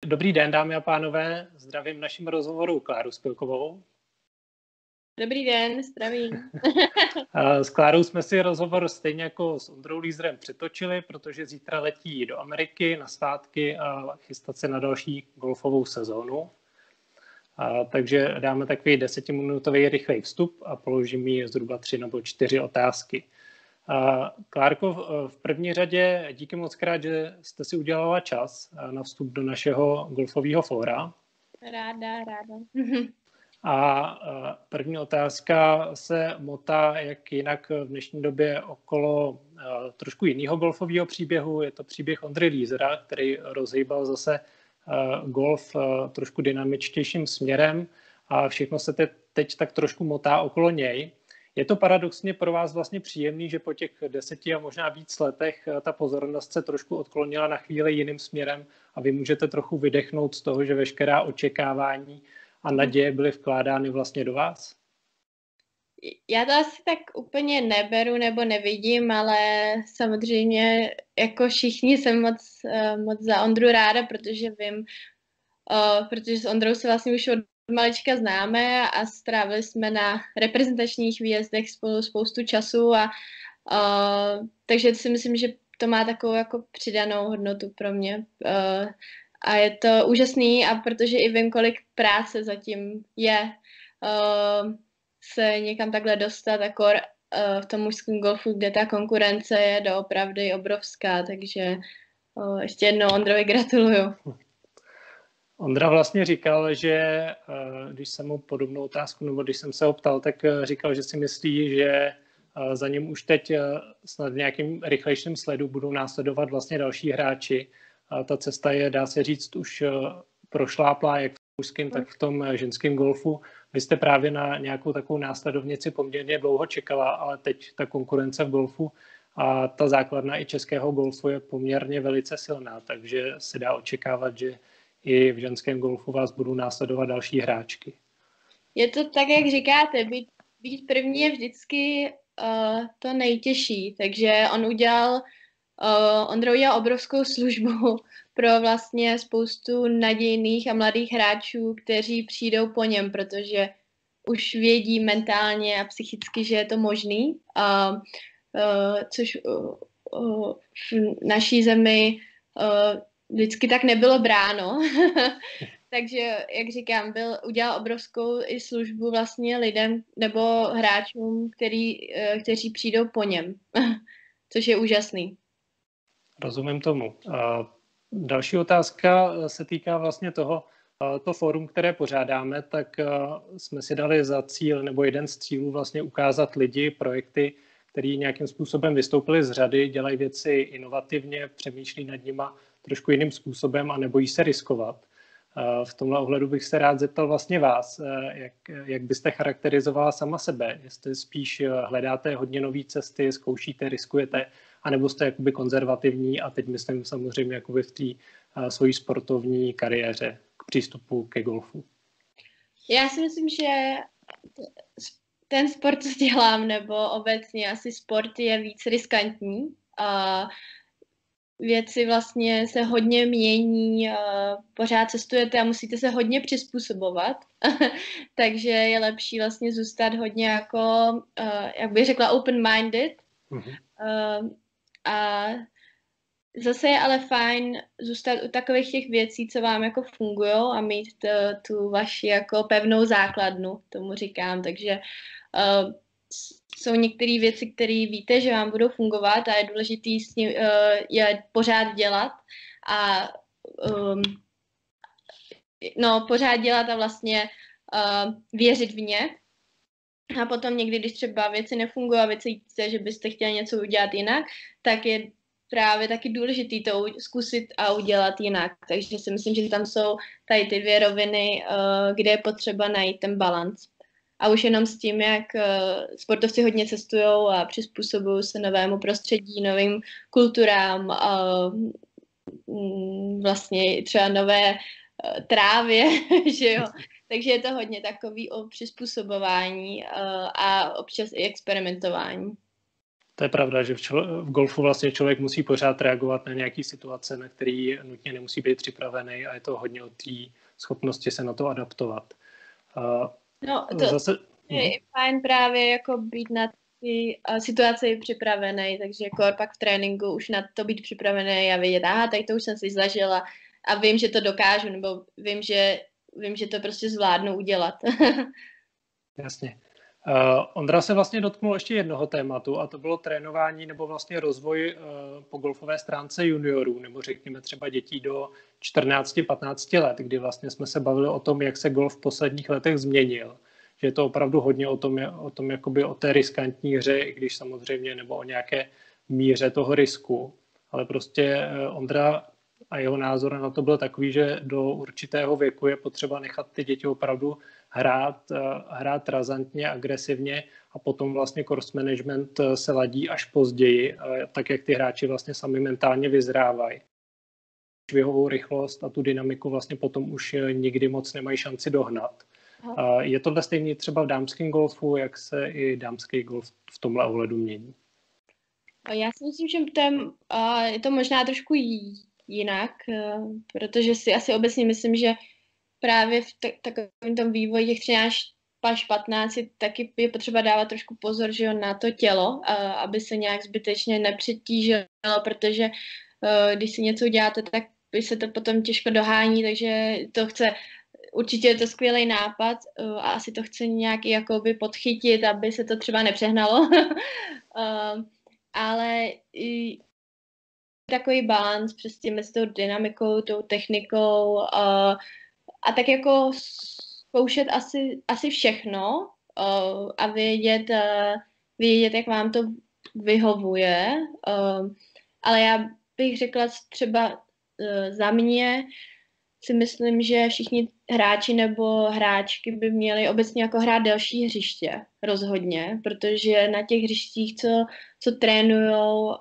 Dobrý den, dámy a pánové, zdravím v našem rozhovoru Kláru Spilkovou. Dobrý den, zdravím. S Klárou jsme si rozhovor stejně jako s Ondrou Lízrem přetočili, protože zítra letí do Ameriky na svátky a chystat se na další golfovou sezónu. Takže dáme takový 10minutový rychlej vstup a položím jí zhruba 3 nebo 4 otázky. Klárko, v první řadě díky moc krát, že jste si udělala čas na vstup do našeho golfového fóra. Ráda. A první otázka se motá jak jinak v dnešní době okolo trošku jiného golfového příběhu. Je to příběh Ondry Lízera, který rozhýbal zase golf trošku dynamičtějším směrem a všechno se teď tak trošku motá okolo něj. Je to paradoxně pro vás vlastně příjemný, že po těch 10 a možná víc letech ta pozornost se trošku odklonila na chvíli jiným směrem a vy můžete trochu vydechnout z toho, že veškerá očekávání a naděje byly vkládány vlastně do vás? Já to asi tak úplně neberu nebo nevidím, ale samozřejmě jako všichni jsem moc za Ondru ráda, protože vím, protože s Ondrou se vlastně už od malička známe a strávili jsme na reprezentačních výjezdech spolu spoustu času takže si myslím, že to má takovou jako přidanou hodnotu pro mě. A je to úžasný a protože i vím, kolik práce zatím je se někam takhle dostat, v tom mužském golfu, kde ta konkurence je doopravdy obrovská, takže ještě jednou Ondrovi gratuluju. Ondra vlastně říkal, že když jsem mu podobnou otázku, nebo když jsem se ho ptal, tak říkal, že si myslí, že za ním už teď snad v nějakým rychlejším sledu budou následovat vlastně další hráči. A ta cesta je, dá se říct, už prošláplá jak v mužském, tak v tom ženském golfu. Vy jste právě na nějakou takovou následovnici poměrně dlouho čekala, ale teď ta konkurence v golfu a ta základna i českého golfu je poměrně velice silná, takže se dá očekávat, že i v ženském golfu vás budou následovat další hráčky. Je to tak, jak říkáte, být první je vždycky to nejtěžší, takže Ondra udělal obrovskou službu pro vlastně spoustu nadějných a mladých hráčů, kteří přijdou po něm, protože už vědí mentálně a psychicky, že je to možný, což v naší zemi vždycky tak nebylo bráno. Takže, jak říkám, udělal obrovskou i službu vlastně lidem nebo hráčům, kteří přijdou po něm, což je úžasný. Rozumím tomu. Další otázka se týká vlastně to fórum, které pořádáme, tak jsme si dali za cíl, nebo jeden z cílů vlastně ukázat lidi, projekty, který nějakým způsobem vystoupili z řady, dělají věci inovativně, přemýšlí nad nima trošku jiným způsobem a nebojí se riskovat. V tomhle ohledu bych se rád zeptal vlastně vás, jak byste charakterizovala sama sebe, jestli spíš hledáte hodně nové cesty, zkoušíte, riskujete, anebo jste jakoby konzervativní a teď myslím samozřejmě jakoby v té svojí sportovní kariéře k přístupu ke golfu. Já si myslím, že ten sport, co dělám, nebo obecně asi sport je víc riskantní. Věci vlastně se hodně mění, pořád cestujete a musíte se hodně přizpůsobovat, takže je lepší vlastně zůstat hodně jako, jak bych řekla, open-minded. A zase je ale fajn zůstat u takových těch věcí, co vám jako fungujou a mít tu vaši jako pevnou základnu, tomu říkám, takže jsou některé věci, které víte, že vám budou fungovat a je důležité je pořád dělat a pořád dělat a vlastně věřit v ně. A potom někdy, když třeba věci nefungují a věci víte, že byste chtěli něco udělat jinak, tak je právě taky důležité to zkusit a udělat jinak. Takže si myslím, že tam jsou tady ty 2 roviny, kde je potřeba najít ten balanc. A už jenom s tím, jak sportovci hodně cestujou a přizpůsobují se novému prostředí, novým kulturám, vlastně třeba nové trávě, že jo. Takže je to hodně takový o přizpůsobování a občas i experimentování. To je pravda, že v golfu vlastně člověk musí pořád reagovat na nějaké situace, na které nutně nemusí být připravený a je to hodně o té schopnosti se na to adaptovat. No, to zase je fajn právě jako být na ty situaci připravený, takže jako pak v tréninku už na to být připravený a vědět, aha, tady to už jsem si zažila a vím, že to dokážu, nebo vím, že to prostě zvládnu udělat. Jasně. Ondra se vlastně dotknul ještě jednoho tématu a to bylo trénování nebo vlastně rozvoj po golfové stránce juniorů, nebo řekněme třeba dětí do 14-15 let, kdy vlastně jsme se bavili o tom, jak se golf v posledních letech změnil. Že je to opravdu hodně o tom jakoby o té riskantní hře, i když samozřejmě, nebo o nějaké míře toho risku. Ale prostě Ondra a jeho názor na to byl takový, že do určitého věku je potřeba nechat ty děti opravdu hrát razantně, agresivně a potom vlastně course management se ladí až později, tak jak ty hráči vlastně sami mentálně vyzrávají. Vyhovou rychlost a tu dynamiku vlastně potom už nikdy moc nemají šanci dohnat. Je tohle stejný třeba v dámském golfu, jak se i dámský golf v tomhle ohledu mění? Já si myslím, že je to možná trošku jinak, protože si asi obecně myslím, že právě v takovém tom vývoji těch 13 až 15 taky je potřeba dávat trošku pozor, že na to tělo, aby se nějak zbytečně nepřetížilo, protože když si něco uděláte, tak by se to potom těžko dohání, takže to chce, určitě je to skvělý nápad a asi to chce nějak jakoby podchytit, aby se to třeba nepřehnalo, ale takový balans přesně mezi tou dynamikou, tou technikou a tak jako zkoušet asi všechno a vědět, jak vám to vyhovuje. Ale já bych řekla třeba za mě si myslím, že všichni hráči nebo hráčky by měli obecně jako hrát delší hřiště, rozhodně, protože na těch hřištích, co trénujou,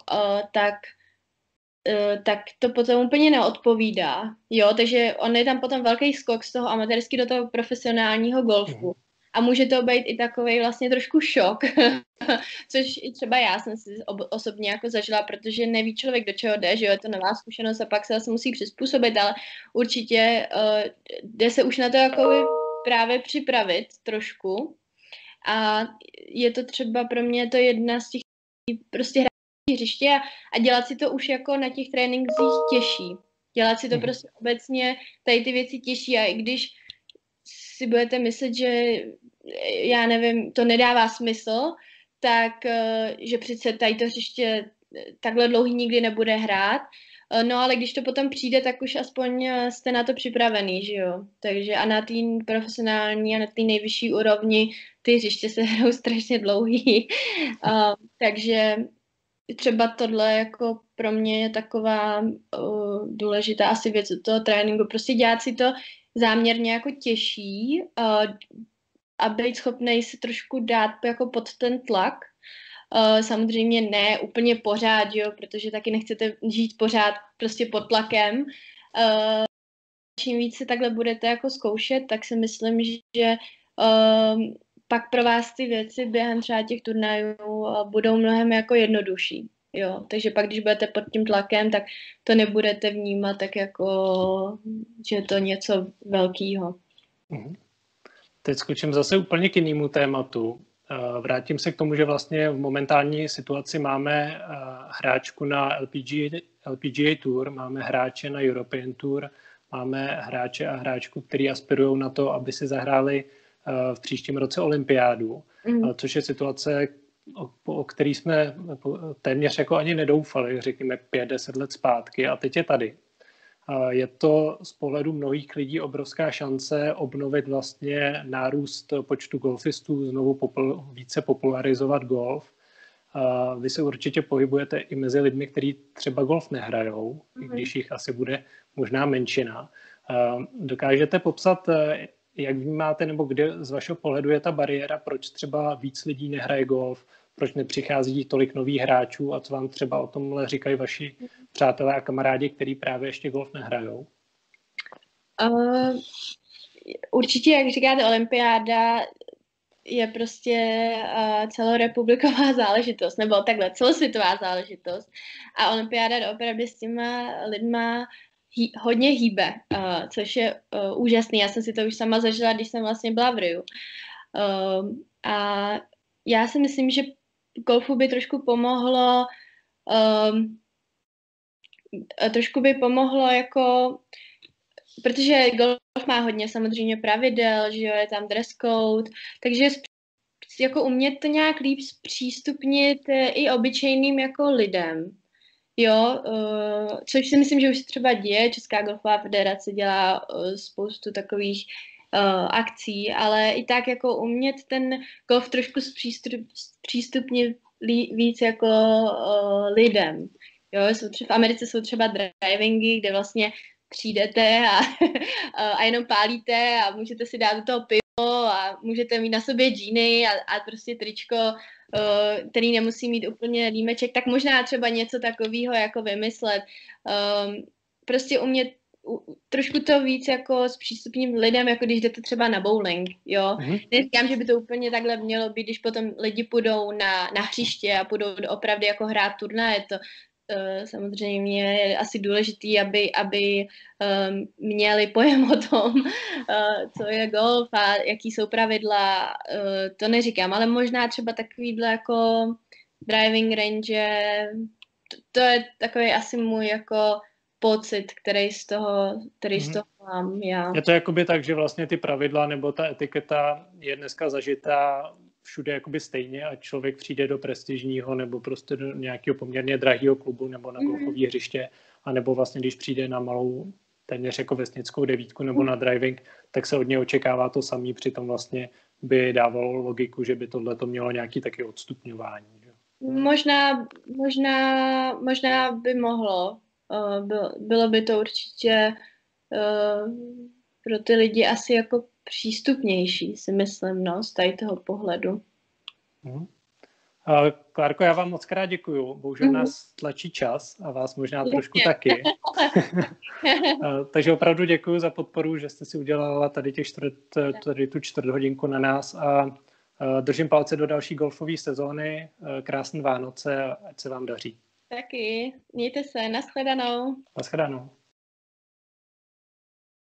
tak to potom úplně neodpovídá. Jo, takže on je tam potom velký skok z toho amatérský do toho profesionálního golfu. A může to být i takovej vlastně trošku šok, což i třeba já jsem si osobně jako zažila, protože neví člověk, do čeho jde, že jo, je to nová zkušenost a pak se asi musí přizpůsobit, ale určitě jde se už na to jako právě připravit trošku. A je to třeba pro mě to jedna z těch prostě hřiště a dělat si to už jako na těch trénincích těžší. Dělat si to prostě obecně tady ty věci těžší a i když si budete myslet, že já nevím, to nedává smysl, tak že přece tady to hřiště takhle dlouhý nikdy nebude hrát. No ale když to potom přijde, tak už aspoň jste na to připravený, že jo. Takže a na té profesionální a na té nejvyšší úrovni ty hřiště se hrajou strašně dlouhý. Takže třeba tohle jako pro mě je taková důležitá asi věc od toho tréninku. Prostě dělat si to záměrně jako těžší a být schopnej se trošku dát jako pod ten tlak. Samozřejmě ne úplně pořád, jo, protože taky nechcete žít pořád prostě pod tlakem. Čím víc se takhle budete jako zkoušet, tak si myslím, že pak pro vás ty věci během třeba těch turnajů budou mnohem jako jednodušší. Jo, takže pak, když budete pod tím tlakem, tak to nebudete vnímat tak jako, že je to něco velkého. Teď skočím zase úplně k jinému tématu. Vrátím se k tomu, že vlastně v momentální situaci máme hráčku na LPGA Tour, máme hráče na European Tour, máme hráče a hráčku, kteří aspirují na to, aby si zahráli v příštím roce olympiádu, což je situace, o který jsme téměř jako ani nedoufali, řekněme 5-10 let zpátky a teď je tady. Je to z pohledu mnohých lidí obrovská šance obnovit vlastně nárůst počtu golfistů, znovu více popularizovat golf. Vy se určitě pohybujete i mezi lidmi, kteří třeba golf nehrajou, i když jich asi bude možná menšina. Dokážete popsat, jak vnímáte, nebo kde z vašeho pohledu je ta bariéra, proč třeba víc lidí nehraje golf, proč nepřichází tolik nových hráčů a co vám třeba o tomhle říkají vaši přátelé a kamarádi, kteří právě ještě golf nehrajou? Určitě, jak říkáte, olympiáda je prostě celorepubliková záležitost, nebo takhle celosvětová záležitost. A olympiáda opravdu s těma lidma hodně hýbe, což je úžasný. Já jsem si to už sama zažila, když jsem vlastně byla v Riu. A já si myslím, že golfu by trošku pomohlo jako, protože golf má hodně samozřejmě pravidel, že jo, je tam dress code, takže jako umět to nějak líp zpřístupnit i obyčejným jako lidem. Jo, což si myslím, že už se třeba děje. Česká golfová federace dělá spoustu takových akcí, ale i tak jako umět ten golf trošku zpřístupnit víc jako lidem. Jo, v Americe jsou třeba drivingy, kde vlastně přijdete a jenom pálíte a můžete si dát do toho pivo a můžete mít na sobě džíny a prostě tričko, který nemusí mít úplně límeček, tak možná třeba něco takového jako vymyslet. Prostě umět trošku to víc jako s přístupným lidem, jako když jdete třeba na bowling, jo. Mm-hmm. Neříkám, že by to úplně takhle mělo být, když potom lidi půjdou na hřiště a půjdou opravdu jako hrát turnaje, to samozřejmě je asi důležitý, aby měli pojem o tom, co je golf a jaký jsou pravidla, to neříkám, ale možná třeba takovýhle jako driving range, to je takový asi můj jako pocit, který z toho mám já. Je to jakoby tak, že vlastně ty pravidla nebo ta etiketa je dneska zažitá všude jakoby stejně, a člověk přijde do prestižního nebo prostě do nějakého poměrně drahého klubu nebo na golfové hřiště, a nebo vlastně když přijde na malou téměř jako vesnickou devítku nebo na driving, tak se od něj očekává to samý, přitom vlastně by dávalo logiku, že by tohleto mělo nějaký taky odstupňování. Že? Možná by mohlo. Bylo by to určitě pro ty lidi asi jako přístupnější, si myslím, no, z tady toho pohledu. Klárko, já vám moc krát děkuju. Bohužel nás tlačí čas a vás možná trošku taky. Takže opravdu děkuju za podporu, že jste si udělala tady tu čtvrthodinku na nás, a držím palce do další golfové sezóny. Krásné Vánoce a ať se vám daří. Taky. Mějte se. Nashledanou. Nashledanou.